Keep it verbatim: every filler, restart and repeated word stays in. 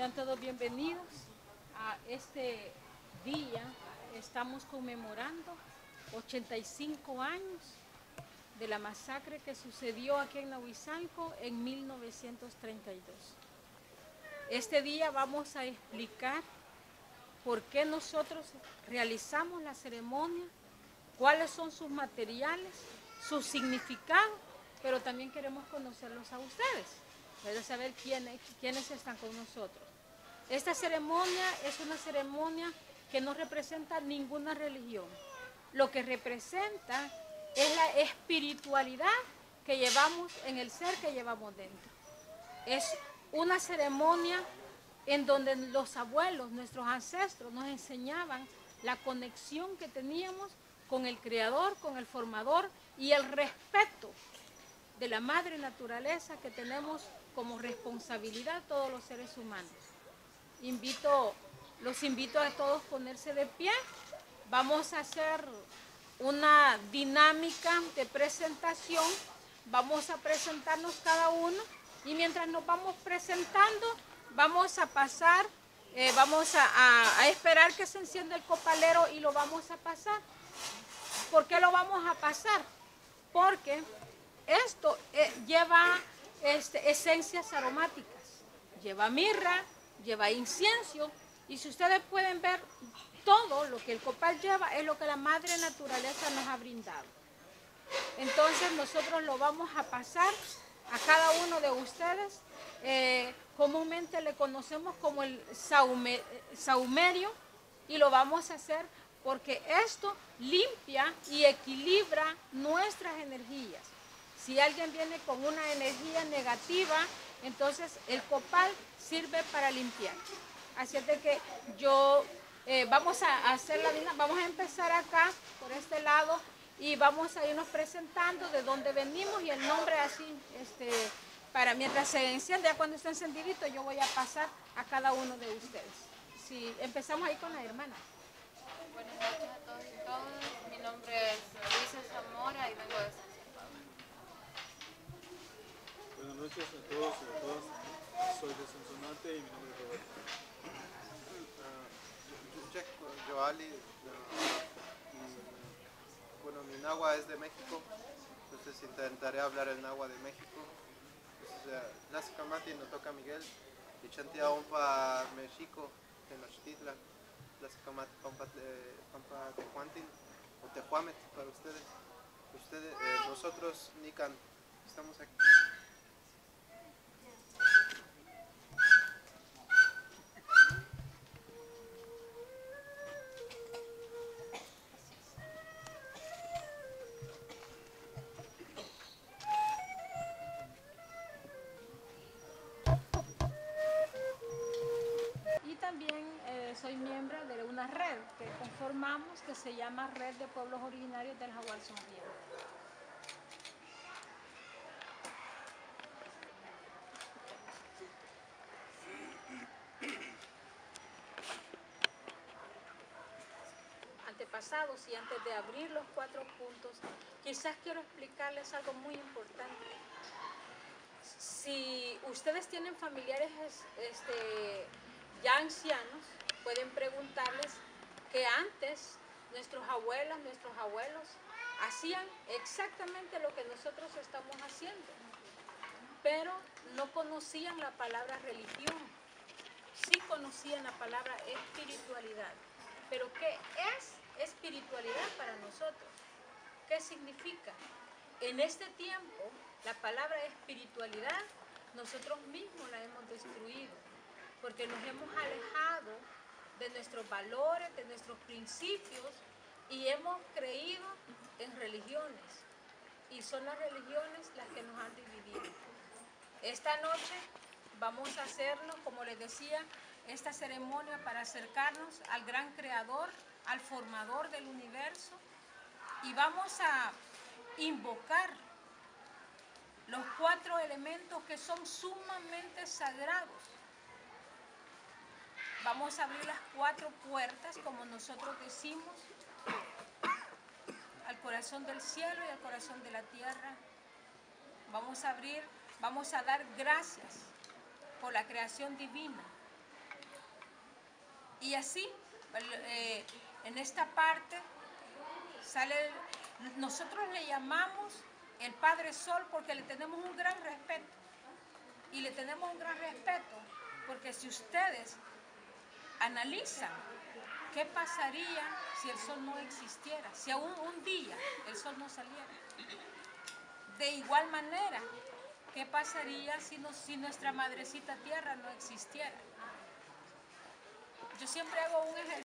Sean todos bienvenidos a este día. Estamos conmemorando ochenta y cinco años de la masacre que sucedió aquí en Nahuizalco en mil novecientos treinta y dos. Este día vamos a explicar por qué nosotros realizamos la ceremonia, cuáles son sus materiales, su significado, pero también queremos conocerlos a ustedes, para saber quiénes, quiénes están con nosotros. Esta ceremonia es una ceremonia que no representa ninguna religión. Lo que representa es la espiritualidad que llevamos en el ser que llevamos dentro. Es una ceremonia en donde los abuelos, nuestros ancestros, nos enseñaban la conexión que teníamos con el Creador, con el Formador y el respeto de la madre naturaleza que tenemos como responsabilidad todos los seres humanos. Invito, los invito a todos a ponerse de pie. Vamos a hacer una dinámica de presentación. Vamos a presentarnos cada uno y mientras nos vamos presentando, vamos a pasar, eh, vamos a, a, a esperar que se encienda el copalero y lo vamos a pasar. ¿Por qué lo vamos a pasar? Porque esto eh, lleva este, esencias aromáticas, lleva mirra, lleva incienso, y si ustedes pueden ver, todo lo que el copal lleva es lo que la madre naturaleza nos ha brindado. Entonces nosotros lo vamos a pasar a cada uno de ustedes. Eh, comúnmente le conocemos como el saume, saumerio, y lo vamos a hacer porque esto limpia y equilibra nuestras energías. Si alguien viene con una energía negativa, entonces el copal sirve para limpiar. Así es de que yo eh, vamos a hacer la dinámica, vamos a empezar acá por este lado y vamos a irnos presentando de dónde venimos y el nombre así, este, para mientras se enciende, ya cuando esté encendidito yo voy a pasar a cada uno de ustedes. Si empezamos ahí con la hermana. Buenas noches a todos y todas. Mi nombre es Luisa Zamora y vengo de San Salvador. Buenas noches a todos y a todas. Soy de Sonsonate y mi nombre es Roberto. Uh, Jack Joali, uh, bueno, mi nahua es de México, entonces intentaré hablar el nahua de México. Nasi Kamati no toca Miguel y chantea Ompa México en Nochtitla. Las Kamati Pampa de Juantin o Tehuamet para ustedes. Ustedes, eh, nosotros, Nican, estamos aquí. Soy miembro de una red que conformamos que se llama Red de Pueblos Originarios del Jaguar Sonriente. Antepasados, y antes de abrir los cuatro puntos, quizás quiero explicarles algo muy importante. Si ustedes tienen familiares este, ya ancianos, pueden preguntarles que antes nuestros abuelas, nuestros abuelos hacían exactamente lo que nosotros estamos haciendo, pero no conocían la palabra religión, sí conocían la palabra espiritualidad. Pero ¿qué es espiritualidad para nosotros? ¿Qué significa? En este tiempo, la palabra espiritualidad nosotros mismos la hemos destruido, porque nos hemos alejado de nuestros valores, de nuestros principios, y hemos creído en religiones, y son las religiones las que nos han dividido. Esta noche vamos a hacernos, como les decía, esta ceremonia para acercarnos al gran creador, al formador del universo, y vamos a invocar los cuatro elementos que son sumamente sagrados. Vamos a abrir las cuatro puertas, como nosotros decimos, al corazón del cielo y al corazón de la tierra. Vamos a abrir, vamos a dar gracias por la creación divina, Y así, eh, en esta parte, sale, nosotros le llamamos el Padre Sol porque le tenemos un gran respeto. Y le tenemos un gran respeto porque si ustedes analizan qué pasaría si el sol no existiera, si aún un día el sol no saliera. De igual manera, ¿qué pasaría si, no, si nuestra madrecita tierra no existiera? Yo siempre hago un ejercicio.